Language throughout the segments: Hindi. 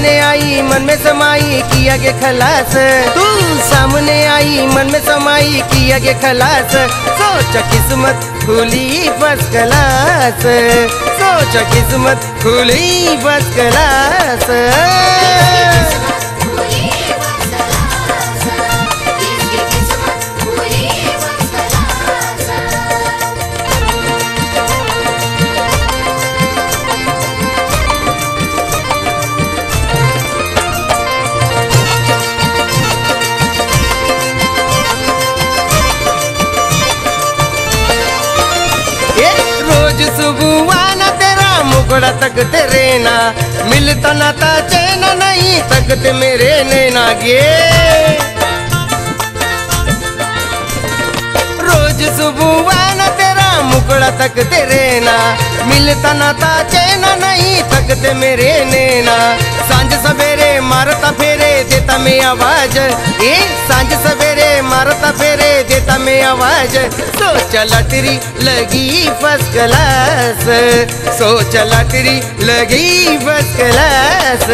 सामने आई मन में समाई किया के खलास, तू सामने आई मन में समाई किया के खलास। सोचा किस्मत खुली बस क्लास, सोचा किस्मत खुली बस क्लास। सुबह आना तेरा मुखड़ा तकते रहना, मिलता ना था चैन नहीं तकते मेरे नैना गे। रोज सुबह आना तेरा मुखड़ा तकते रहना, मिलता ना था चैन नहीं तकते मेरे नैना। सांझ सवेरे मारता फेरे देता मैं आवाज, ए सांझ सवेरे मारता फेरे देता मैं आवाज। सोचा लटरी लगी फर्स्ट क्लास, सोचा लटरी लगी फर्स्ट क्लास।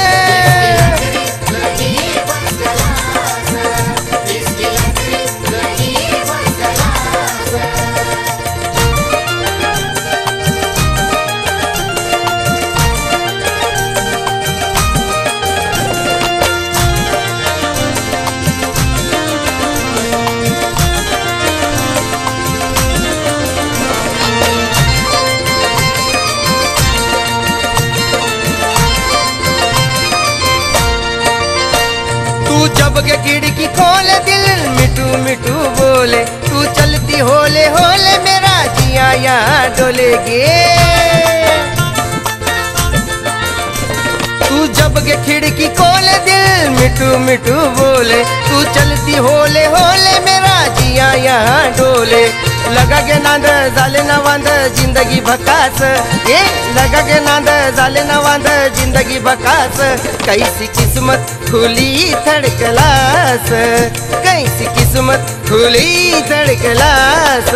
जब के खिड़की खोले दिल मिठू मिठू बोले, तू चलती होले होले मेरा जिया यहाँ डोले गे। तू जब के खिड़की खोले दिल मिठू मिठू बोले, तू चलती होले होले मेरा जिया यहाँ डोले। लगा के नांद झाले ना वांद जिंदगी भकास, ये लगा के नांद झाले ना वांद जिंदगी भकास। कैसी किस्मत खुली थर्ड क्लास, कैसी किस्मत खुली थर्ड क्लास।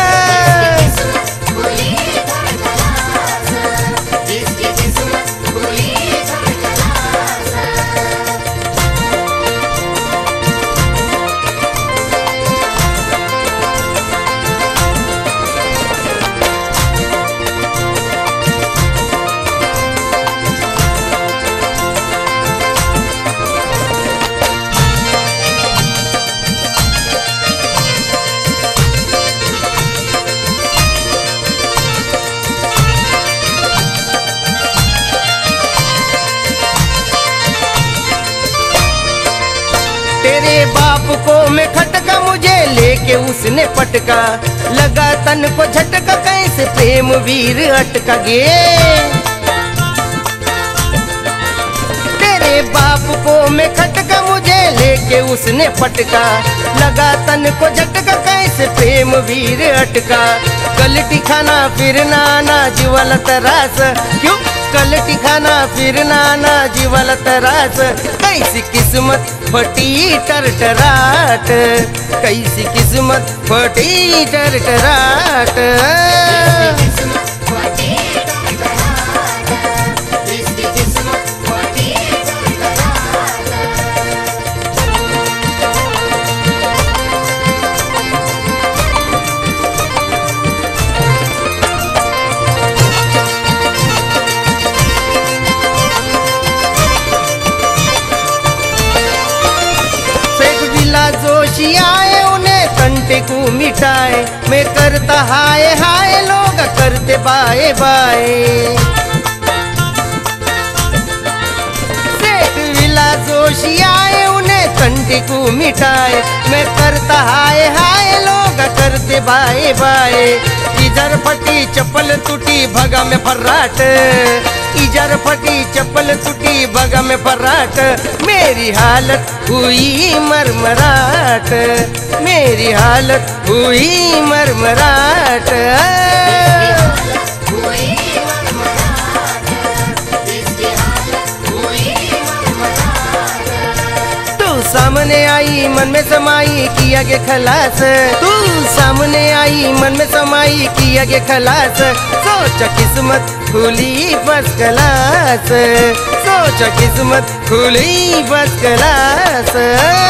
तेरे बाप को मैं खटका मुझे लेके उसने पटका, लगा तन को झटका कैसे प्रेम वीर अटका गे। तेरे बाप को मैं खटका मुझे लेके उसने पटका, लगा तन को झटका कैसे प्रेम वीर अटका। कलटी खाना फिर नाना जीवाला तरास, क्यों कलटी खाना फिर नाना जीवाला तरास। कैसी किस्मत फटी टरटराट, कैसी किस्मत फटी टरटराट। जोशी आए उन्हें कंटे को मिटाए, मैं करता हाय हाय लोग करते बाए बाए। सेठ विला जोशी आए उन्हें कंटे को मिटाए, मैं करता हाय हाय लोग करते बाए बाए। इधर फटी चप्पल टूटी भगा में फर्राट, इधर फटी चप्पल टूटी भगा में फर्राट। मेरी हालत हुई मरमराट, मेरी हालत हुई मरमराट। तू सामने आई मन में समाई किया के खलास, तू सामने आई मन में समाई किया के खलास। सोच किस्मत खुली फर्स्ट क्लास, सोच किस्मत खुली फर्स्ट क्लास।